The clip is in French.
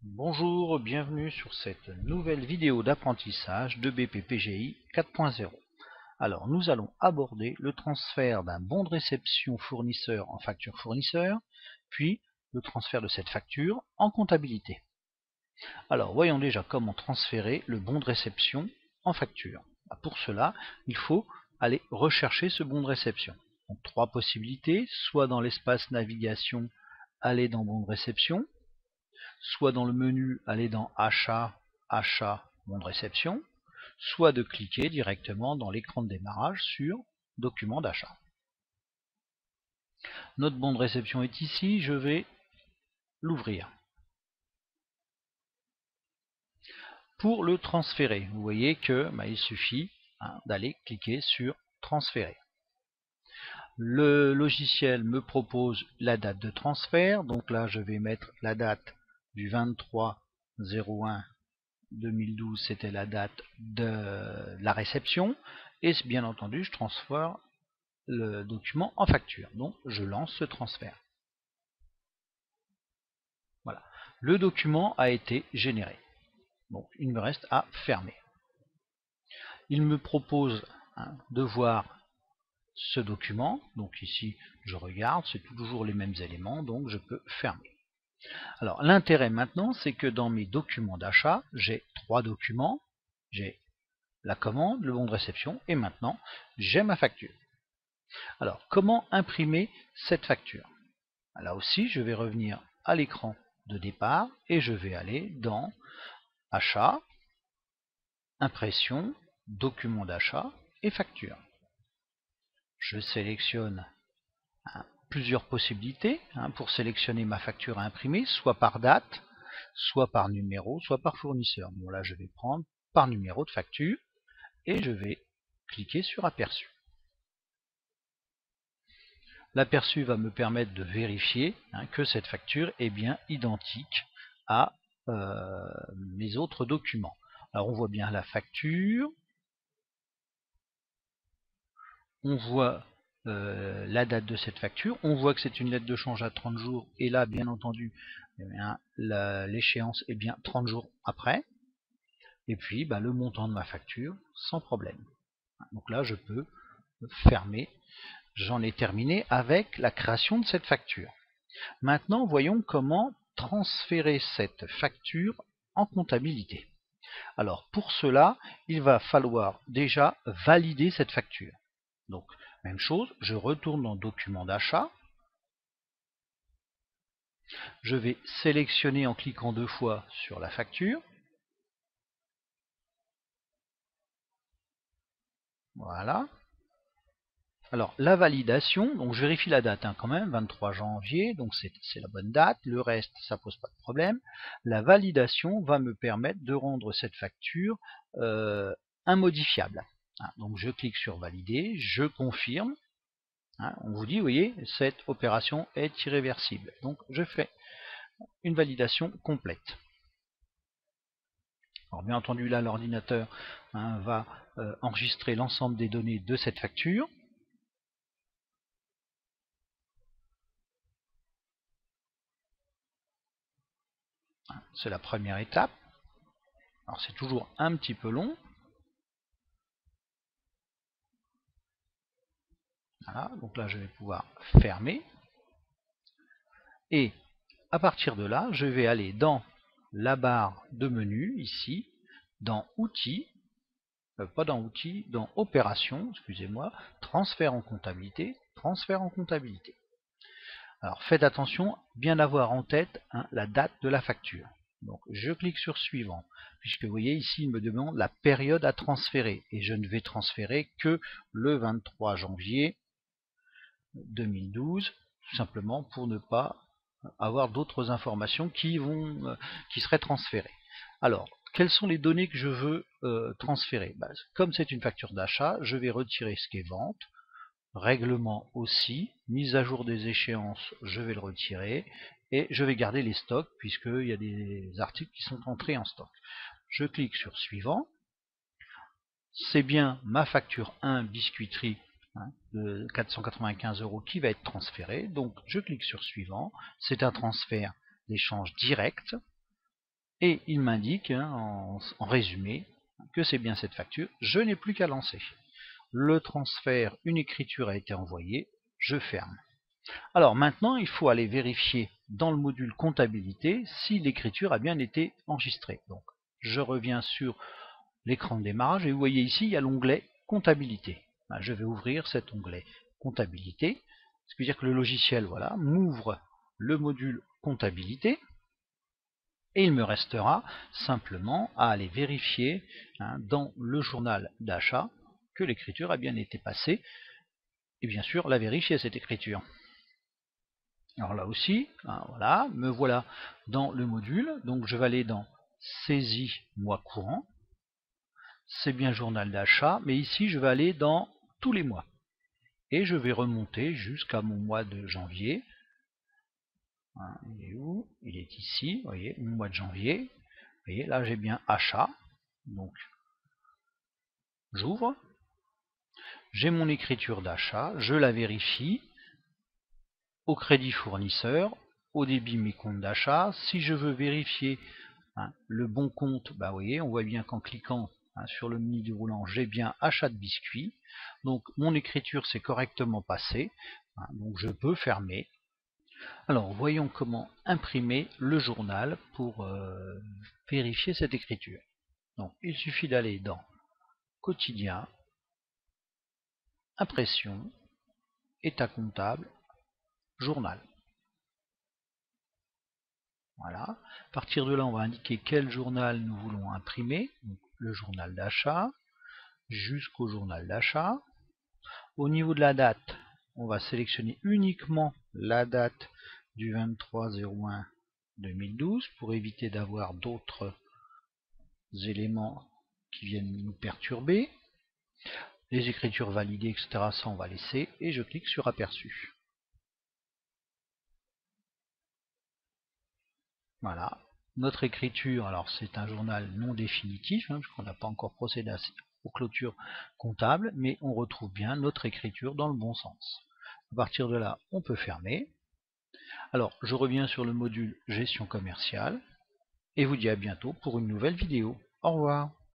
Bonjour, bienvenue sur cette nouvelle vidéo d'apprentissage de BPPGI 4.0. Alors, nous allons aborder le transfert d'un bon de réception fournisseur en facture fournisseur, puis le transfert de cette facture en comptabilité. Alors, voyons déjà comment transférer le bon de réception en facture. Pour cela, il faut aller rechercher ce bon de réception. Donc, trois possibilités, soit dans l'espace navigation, aller dans bon de réception, soit dans le menu aller dans Achat, Achat, bon de réception, soit de cliquer directement dans l'écran de démarrage sur Document d'achat. Notre bon de réception est ici, je vais l'ouvrir. Pour le transférer, vous voyez que il suffit d'aller cliquer sur Transférer. Le logiciel me propose la date de transfert, donc là je vais mettre la date du 23/01 2012, c'était la date de la réception, et bien entendu je transfère le document en facture, donc je lance ce transfert. Voilà, le document a été généré, donc il me reste à fermer. Il me propose de voir ce document, donc ici je regarde, c'est toujours les mêmes éléments, donc je peux fermer. Alors l'intérêt maintenant, c'est que dans mes documents d'achat, j'ai trois documents, j'ai la commande, le bon de réception, et maintenant j'ai ma facture. Alors comment imprimer cette facture? Là aussi je vais revenir à l'écran de départ et je vais aller dans Achat, Impression, Document d'achat et Facture. Je sélectionne plusieurs possibilités pour sélectionner ma facture à imprimer, soit par date, soit par numéro, soit par fournisseur. Bon là je vais prendre par numéro de facture et je vais cliquer sur Aperçu. L'aperçu va me permettre de vérifier que cette facture est bien identique à mes autres documents. Alors on voit bien la facture, on voit la date de cette facture, on voit que c'est une lettre de change à 30 jours, et là bien entendu l'échéance est bien 30 jours après, et puis le montant de ma facture sans problème. Donc là je peux fermer, j'en ai terminé avec la création de cette facture. Maintenant voyons comment transférer cette facture en comptabilité. Alors pour cela, il va falloir déjà valider cette facture. Donc même chose, je retourne dans Document d'achat. Je vais sélectionner en cliquant deux fois sur la facture. Voilà. Alors la validation, donc je vérifie la date quand même, 23 janvier, donc c'est la bonne date, le reste ça pose pas de problème. La validation va me permettre de rendre cette facture immodifiable. Donc je clique sur valider, je confirme. On vous dit, vous voyez, cette opération est irréversible. Donc je fais une validation complète. Alors bien entendu là l'ordinateur va enregistrer l'ensemble des données de cette facture. C'est la première étape. Alors c'est toujours un petit peu long. Voilà, donc là je vais pouvoir fermer. Et à partir de là, je vais aller dans la barre de menu, ici, dans Outils, pas dans Outils, dans Opérations, excusez-moi, Transfert en comptabilité, Transfert en comptabilité. Alors faites attention, bien avoir en tête la date de la facture. Donc je clique sur Suivant, puisque vous voyez ici il me demande la période à transférer, et je ne vais transférer que le 23 janvier 2012, tout simplement pour ne pas avoir d'autres informations qui seraient transférées. Alors, quelles sont les données que je veux transférer? Comme c'est une facture d'achat, je vais retirer ce qui est vente, règlement aussi, mise à jour des échéances, je vais le retirer, et je vais garder les stocks puisqu'il y a des articles qui sont entrés en stock. Je clique sur Suivant. C'est bien ma facture 1 biscuiterie de 495 € qui va être transférée. Donc je clique sur Suivant. C'est un transfert d'échange direct. Et il m'indique hein, en résumé que c'est bien cette facture. Je n'ai plus qu'à lancer. Le transfert, une écriture a été envoyée, je ferme. Alors maintenant, il faut aller vérifier dans le module comptabilité si l'écriture a bien été enregistrée. Donc, je reviens sur l'écran de démarrage et vous voyez ici, il y a l'onglet comptabilité. Je vais ouvrir cet onglet comptabilité, ce qui veut dire que le logiciel voilà, m'ouvre le module comptabilité et il me restera simplement à aller vérifier hein, dans le journal d'achat que l'écriture a bien été passée et bien sûr la vérifier cette écriture. Alors là aussi, hein, voilà, me voilà dans le module, donc je vais aller dans saisie mois courant, c'est bien journal d'achat, mais ici je vais aller dans tous les mois et je vais remonter jusqu'à mon mois de janvier. Hein, il est où? Il est ici, vous voyez, mon mois de janvier. Vous voyez, là j'ai bien achat, donc j'ouvre, j'ai mon écriture d'achat, je la vérifie au crédit fournisseur, au débit mes comptes d'achat. Si je veux vérifier hein, le bon compte, bah, vous voyez, on voit bien qu'en cliquant hein, sur le menu déroulant, j'ai bien achat de biscuits. Donc mon écriture s'est correctement passée, hein, donc je peux fermer. Alors voyons comment imprimer le journal pour vérifier cette écriture. Donc il suffit d'aller dans quotidien, impression, état comptable, journal. Voilà. À partir de là, on va indiquer quel journal nous voulons imprimer. Donc, le journal d'achat jusqu'au journal d'achat. Au niveau de la date, on va sélectionner uniquement la date du 23/01/2012 pour éviter d'avoir d'autres éléments qui viennent nous perturber. Les écritures validées, etc. ça on va laisser et je clique sur aperçu. Voilà. Notre écriture, alors c'est un journal non définitif, hein, puisqu'on n'a pas encore procédé aux clôtures comptables, mais on retrouve bien notre écriture dans le bon sens. À partir de là, on peut fermer. Alors, je reviens sur le module gestion commerciale, et vous dis à bientôt pour une nouvelle vidéo. Au revoir.